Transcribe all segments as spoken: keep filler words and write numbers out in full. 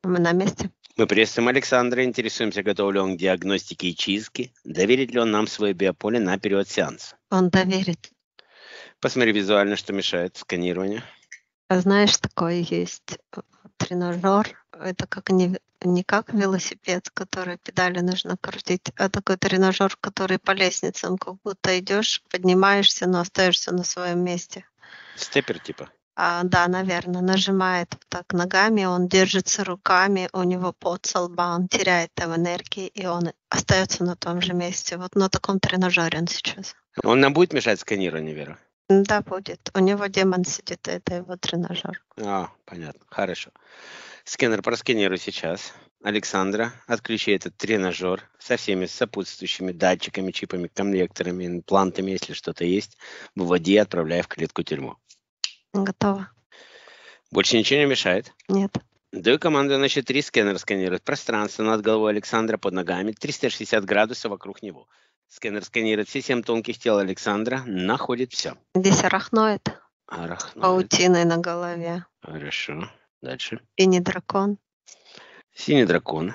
Мы на месте. Мы приветствуем Александра, интересуемся, готов ли он к диагностике и чистке, доверит ли он нам свое биополе на период сеанса. Он доверит. Посмотри визуально, что мешает сканированию. А знаешь, такой есть тренажер. Это как не, не как велосипед, который педали нужно крутить, а такой тренажер, который по лестницам, как будто идешь, поднимаешься, но остаешься на своем месте. Степер типа. А, да, наверное, нажимает вот так ногами, он держится руками, у него пот со лба, он теряет там энергии, и он остается на том же месте. Вот на таком тренажере он сейчас. Он нам будет мешать сканированию, Вера? Да, будет. У него демон сидит, это его тренажер. А, понятно. Хорошо. Сканер просканируй сейчас. Александра, отключи этот тренажер со всеми сопутствующими датчиками, чипами, коннекторами, имплантами, если что-то есть. Выводи и отправляй в клетку-тюрьму. Готово. Больше ничего не мешает? Нет. Даю команду на счет три, сканер сканирует пространство над головой Александра, под ногами, триста шестьдесят градусов вокруг него. Сканер сканирует все семь тонких тел Александра, находит все. Здесь арахноид. Арахноид. Паутиной на голове. Хорошо. Дальше. Синий дракон. Синий дракон.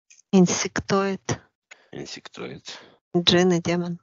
Инсектоид. Инсектоид. Джин и демон.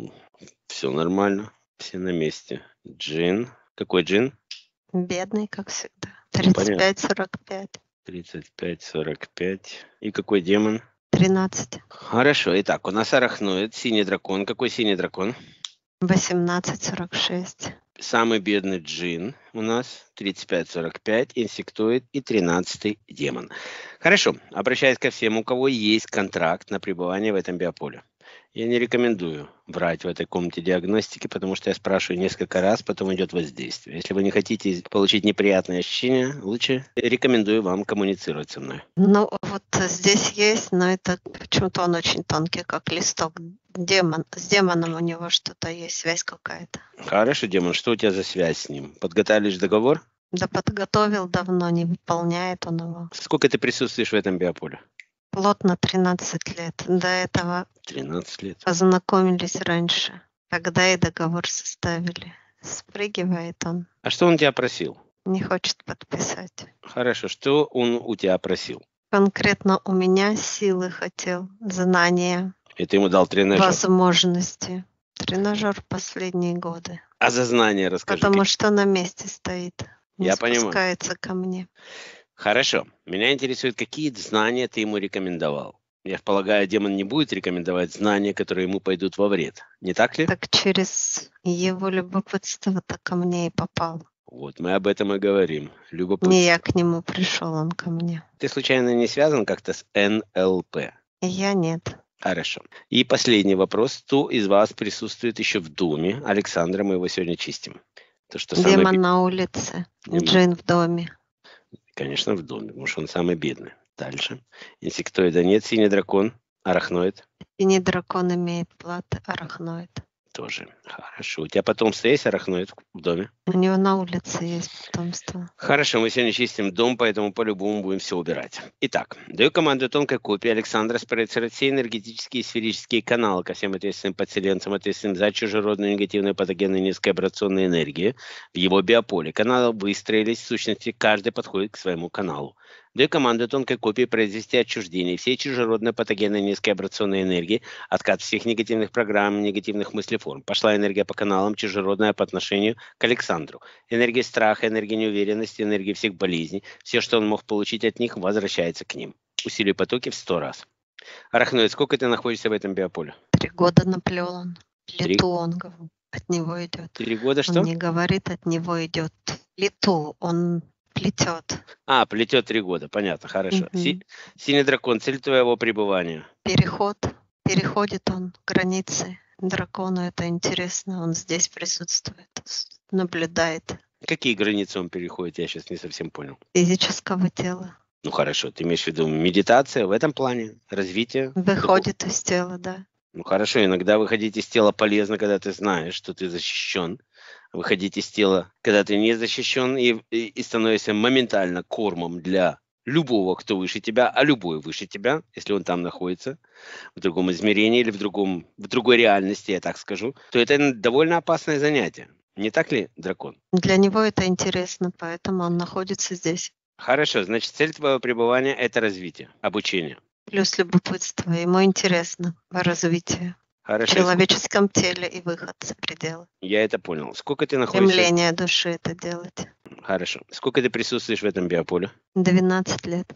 Все нормально. Все на месте. Джин. Какой джин? Бедный, как всегда. тридцать пять сорок пять. тридцать пять сорок пять. И какой демон? тринадцать. Хорошо. Итак, у нас арахноид, синий дракон. Какой синий дракон? восемнадцать сорок шесть. Самый бедный джин у нас тридцать пять сорок пять, инсектоид и тринадцатый демон. Хорошо. Обращаюсь ко всем, у кого есть контракт на пребывание в этом биополе. Я не рекомендую врать в этой комнате диагностики, потому что я спрашиваю несколько раз, потом идет воздействие. Если вы не хотите получить неприятные ощущения, лучше рекомендую вам коммуницировать со мной. Ну, вот здесь есть, но это почему-то он очень тонкий, как листок. Демон. С демоном у него что-то есть, связь какая-то. Хорошо, демон, что у тебя за связь с ним? Подготовишь договор? Да подготовил давно, не выполняет он его. Сколько ты присутствуешь в этом биополе? Плотно тринадцать лет. До этого тринадцать лет. познакомились раньше. Тогда и договор составили. Спрыгивает он. А что он тебя просил? Не хочет подписать. Хорошо, что он у тебя просил? Конкретно у меня силы хотел, знания. И ты ему дал тренажер? Возможности. Тренажер последние годы. А за знания расскажи. Потому как... что на месте стоит. Не Я спускается понимаю. ко мне. Хорошо. Меня интересует, какие знания ты ему рекомендовал. Я полагаю, демон не будет рекомендовать знания, которые ему пойдут во вред. Не так ли? Так через его любопытство-то ко мне и попал. Вот, мы об этом и говорим. Любопытство. Не я к нему пришел, он ко мне. Ты случайно не связан как-то с эн эл пэ? Я нет. Хорошо. И последний вопрос. Кто из вас присутствует еще в доме Александра? Мы его сегодня чистим. То, что Демон самый... на улице, Демон. Джин в доме. Конечно, в доме, потому что он самый бедный. Дальше. Инсектоида нет, синий дракон, арахноид. Синий дракон имеет платы, арахноид. Тоже. Хорошо. У тебя потомство есть арахноид в доме? У него на улице есть потомство. Хорошо, мы сегодня чистим дом, поэтому по-любому будем все убирать. Итак, даю команду тонкой копии Александра спроецировать все энергетические и сферические каналы ко всем ответственным подселенцам, ответственным за чужеродную негативную патогенную низковибрационную энергию в его биополе. Каналы выстроились, в сущности, каждый подходит к своему каналу. Даю команду тонкой копии произвести отчуждение всей чужеродной патогенной низковибрационной энергии, откат всех негативных программ, негативных мыслеформ. Пошла энергия по каналам, чужеродная по отношению к Александру. Энергия страха, энергия неуверенности, энергия всех болезней. Все, что он мог получить от них, возвращается к ним. Усилий потоки в сто раз. Арахноид, сколько ты находишься в этом биополе? Три года наплел он. Лету он от него идет. Три года что? Он не говорит, от него идет. Лету, он плетет. А, плетет три года, понятно, хорошо. Угу. Си- Синий дракон, цель твоего пребывания? Переход. Переходит он границы. Дракону это интересно, он здесь присутствует, наблюдает. Какие границы он переходит, я сейчас не совсем понял. Физического тела. Ну хорошо, ты имеешь в виду медитация в этом плане, развитие? Выходит из тела, да. Ну хорошо, иногда выходить из тела полезно, когда ты знаешь, что ты защищен. Выходить из тела, когда ты не защищен, и, и, и становишься моментально кормом для любого, кто выше тебя, а любой выше тебя, если он там находится, в другом измерении или в, другом, в другой реальности, я так скажу, то это довольно опасное занятие. Не так ли, дракон? Для него это интересно, поэтому он находится здесь. Хорошо, значит, цель твоего пребывания – это развитие, обучение. Плюс любопытство. Ему интересно развитие в Хорошо, ск- человеческом теле и выход за пределы. я это понял. Сколько ты находишься? Стремление души это делать. Хорошо. Сколько ты присутствуешь в этом биополе? двенадцать лет.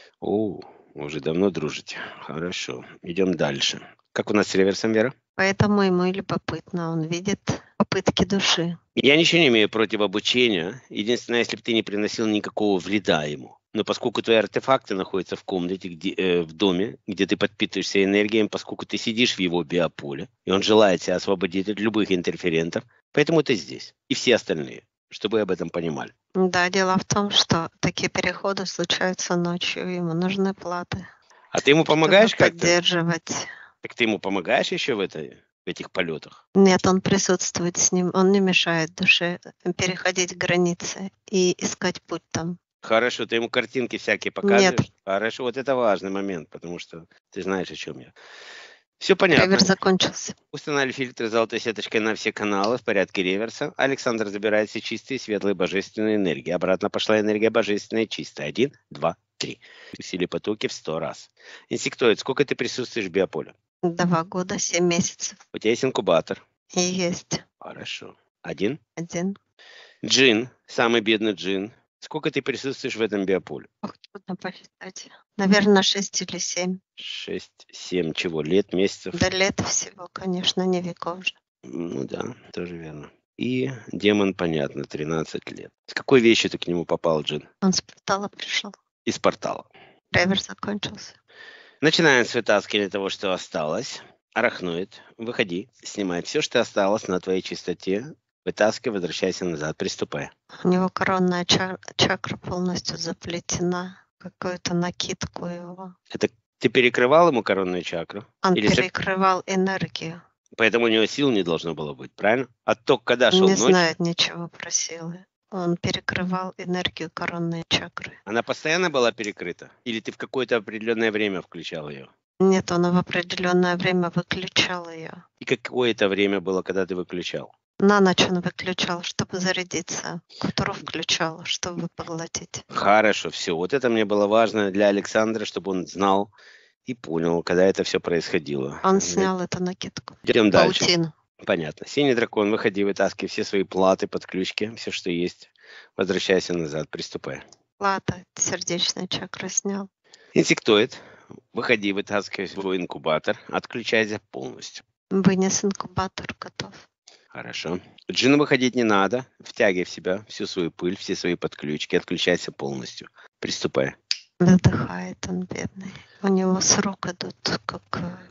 О, уже давно дружите. Хорошо. Идем дальше. Как у нас с реверсом, Вера? Поэтому ему и любопытно. Он видит попытки души. Я ничего не имею против обучения. Единственное, если бы ты не приносил никакого вреда ему. Но поскольку твои артефакты находятся в комнате, где, э, в доме, где ты подпитываешься энергией, поскольку ты сидишь в его биополе, и он желает тебя освободить от любых интерферентов, поэтому ты здесь. И все остальные, чтобы вы об этом понимали. Да, дело в том, что такие переходы случаются ночью. Ему нужны платы, А ты ему помогаешь чтобы как-то? поддерживать. Так ты ему помогаешь еще в, этой, в этих полетах? Нет, он присутствует с ним. Он не мешает душе переходить границы и искать путь там. Хорошо, ты ему картинки всякие показываешь? Хорошо, вот это важный момент, потому что ты знаешь, о чем я. Все понятно. Реверс закончился. Установили фильтры золотой сеточкой на все каналы в порядке реверса. Александр забирает все чистые, светлые, божественные энергии. Обратно пошла энергия божественная чистая. Один, два, три. Усили потоки в сто раз. Инсектоид, сколько ты присутствуешь в биополе? Два года, семь месяцев. У тебя есть инкубатор. И есть Хорошо. Один. один. Джин, самый бедный джин. Сколько ты присутствуешь в этом биополе? Ох, трудно посчитать. Наверное, шесть или семь. Шесть, семь чего? Лет, месяцев? Да лет всего, конечно, не веков же. Ну да, тоже верно. И демон, понятно, тринадцать лет. С какой вещью ты к нему попал, Джин? Он с портала пришел. Из портала. Реверс закончился. Начинаем с вытаскивания того, что осталось. Арахноид, выходи, снимай все, что осталось на твоей чистоте. Вытаскивай, возвращайся назад, приступай. У него коронная ча- чакра полностью заплетена. Какую-то накидку его. Это ты перекрывал ему коронную чакру? Он Или со- перекрывал энергию. Поэтому у него сил не должно было быть, правильно? Отток когда шел? Не Ночью? знает ничего про силы. Он перекрывал энергию коронной чакры. Она постоянно была перекрыта? Или ты в какое-то определенное время включал ее? Нет, он в определенное время выключал ее. И какое это время было, когда ты выключал? На ночь он выключал, чтобы зарядиться. К утру включал, чтобы поглотить. Хорошо, все. Вот это мне было важно для Александра, чтобы он знал и понял, когда это все происходило. Он снял эту накидку. Идем дальше. Паутину. Понятно. Синий дракон, выходи, вытаскивай все свои платы, подключки, все, что есть. Возвращайся назад, приступай. Плата, сердечная чакра снял. Инсектоид, выходи, вытаскивай свой инкубатор, отключайся полностью. Вынес инкубатор, готов. Хорошо. Джину выходить не надо. Втягивай в себя всю свою пыль, все свои подключки, отключайся полностью. Приступай. Выдыхает он, бедный. У него с рук идут как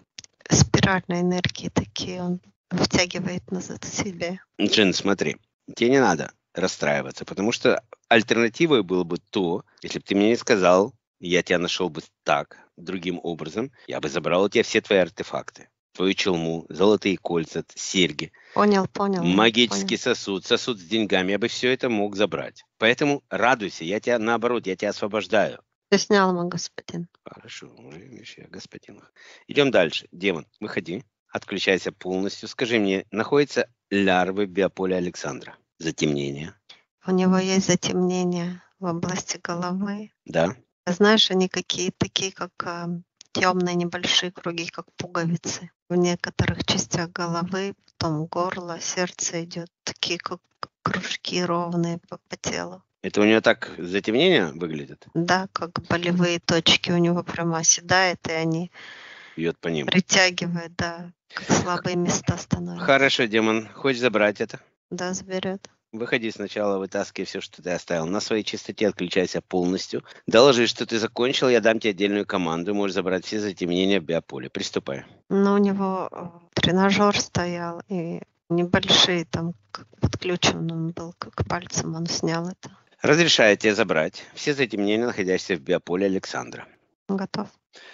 э, спиральные энергии такие. Он втягивает назад к себе. Джин, смотри, тебе не надо расстраиваться, потому что альтернативой было бы то, если бы ты мне не сказал, я тебя нашел бы так, другим образом, я бы забрал у тебя все твои артефакты. Твою челму, золотые кольца, серьги, Понял, понял. магический понял. сосуд, сосуд с деньгами. Я бы все это мог забрать. Поэтому радуйся, я тебя, наоборот, я тебя освобождаю. Ты снял, мой господин. Хорошо, уже видишь, я господин. Идем дальше. Демон, выходи, отключайся полностью. Скажи мне, находятся лярвы в биополе Александра? Затемнение. У него есть затемнение в области головы. Да. Знаешь, они какие такие, как э, темные небольшие круги, как пуговицы. В некоторых частях головы, потом горло, сердце идет, такие как кружки ровные по, по телу. Это у него так затемнение выглядит? Да, как болевые точки у него прямо оседает, и они Бьет по ним. притягивают, да, как слабые места становятся. Хорошо, демон, хочешь забрать это? Да, заберет. Выходи сначала, вытаскивай все, что ты оставил. На своей чистоте отключайся полностью. Доложи, что ты закончил, я дам тебе отдельную команду. Можешь забрать все затемнения в биополе. Приступай. Но у него э, тренажер стоял, и небольшие там, как подключен он был, как пальцем он снял это. Разрешаю тебе забрать все затемнения, находящиеся в биополе Александра. Готов.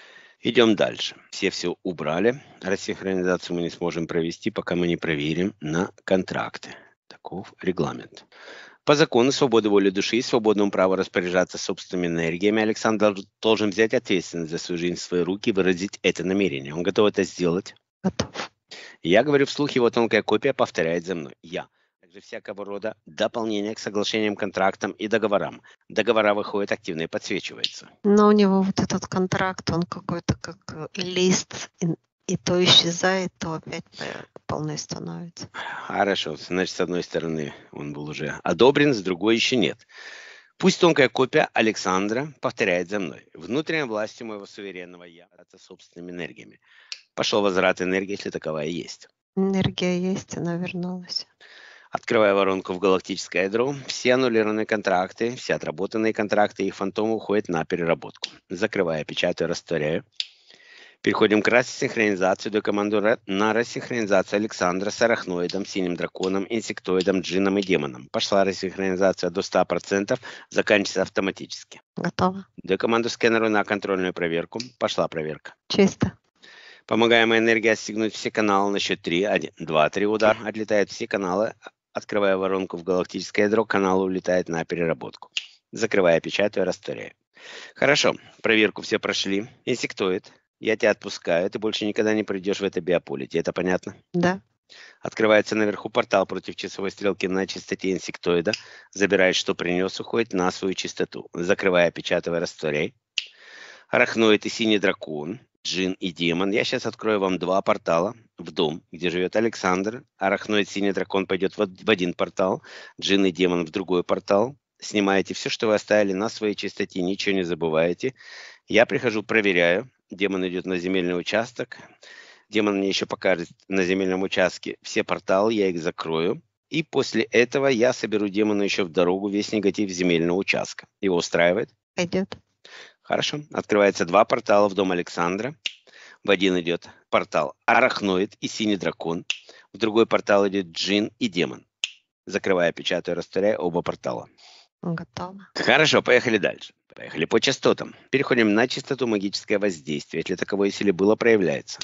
Идем дальше. Все все убрали. Рассинхронизацию мы не сможем провести, пока мы не проверим на контракты. Таков регламент. По закону свободы воли души и свободному праву распоряжаться собственными энергиями Александр должен взять ответственность за свою жизнь в свои руки и выразить это намерение. Он готов это сделать? Готов. Я говорю вслух, его тонкая копия повторяет за мной. Я, также всякого рода дополнения к соглашениям, контрактам и договорам. Договора выходят активно и подсвечиваются. Но у него вот этот контракт, он какой-то как э, лист, и, и то исчезает, то опять э, полный становится. Хорошо, значит, с одной стороны он был уже одобрен, с другой еще нет. Пусть тонкая копия Александра повторяет за мной. Внутренняя власть моего суверенного я собственными энергиями. Пошел возврат энергии, если таковая есть. Энергия есть, она вернулась. Открывая воронку в галактическое ядро, все аннулированные контракты, все отработанные контракты и их фантомы уходят на переработку. Закрывая, печатаю, растворяю. Переходим к рассинхронизации. Даю команду на рассинхронизацию Александра с арахноидом, синим драконом, инсектоидом, джинном и демоном. Пошла рассинхронизация до ста процентов, заканчивается автоматически. Готово. Даю команду скэнеру на контрольную проверку. Пошла проверка. Чисто. Помогаемая энергия отстегнуть все каналы на счет три. один, два, три удар. Отлетают все каналы. Открывая воронку в галактическое ядро, канал улетает на переработку. Закрывая, печатаю, растворяю. Хорошо. Проверку все прошли. Инсектоид. Я тебя отпускаю, ты больше никогда не придешь в это биополе. Тебе это понятно? Да. Открывается наверху портал против часовой стрелки на частоте инсектоида. Забирает, что принес, уходит на свою частоту. Закрывая, печатая, растворяй. Арахноид и синий дракон, джин и демон. Я сейчас открою вам два портала в дом, где живет Александр. Арахноид, синий дракон пойдет в один портал, джин и демон в другой портал. Снимаете все, что вы оставили на своей частоте, ничего не забываете. Я прихожу, проверяю. Демон идет на земельный участок. Демон мне еще покажет на земельном участке все порталы, я их закрою. И после этого я соберу демона еще в дорогу, весь негатив земельного участка. Его устраивает? Пойдет. Хорошо. Открывается два портала в дом Александра. В один идет портал Арахноид и синий дракон. В другой портал идет джин и демон. Закрывая, печатаю, растворяю оба портала. Готово. Хорошо, поехали дальше. Поехали по частотам. Переходим на частоту магическое воздействие. Если таковое силе было, проявляется.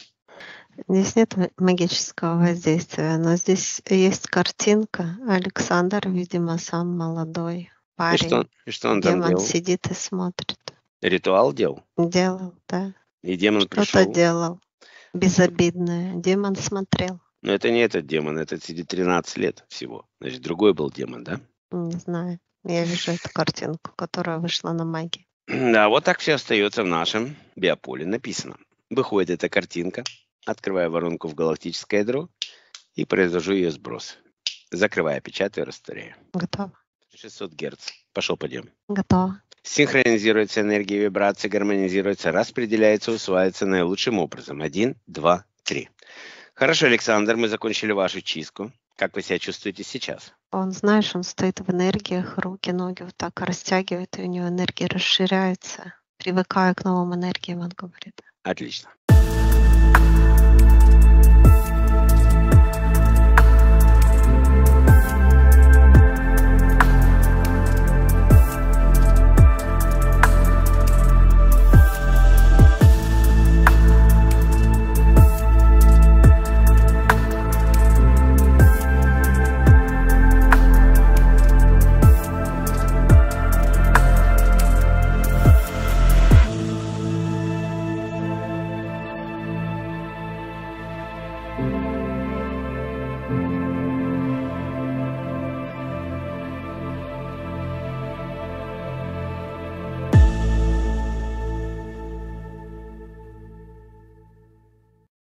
Здесь нет магического воздействия, но здесь есть картинка. Александр, видимо, сам молодой парень. И что, и что он там Демон делал? сидит и смотрит. Ритуал делал? Делал, да. И демон Что-то пришел. делал. Безобидное. Демон смотрел. Но это не этот демон, этот сидит тринадцать лет всего. Значит, другой был демон, да? Не знаю. Я вижу эту картинку, которая вышла на магии. Да, вот так все остается в нашем биополе. Написано. Выходит эта картинка. Открываю воронку в галактическое ядро и произвожу ее сброс. Закрываю, печатаю, растворяю. Готово. шестьсот герц. Пошел, пойдем. Готово. Синхронизируется энергия вибрации, гармонизируется, распределяется, усваивается наилучшим образом. Один, два, три. Хорошо, Александр, мы закончили вашу чистку. Как вы себя чувствуете сейчас? Он, знаешь, он стоит в энергиях, руки, ноги вот так растягивает, и у него энергия расширяется. Привыкая к новым энергиям, он говорит. Отлично. Thank you.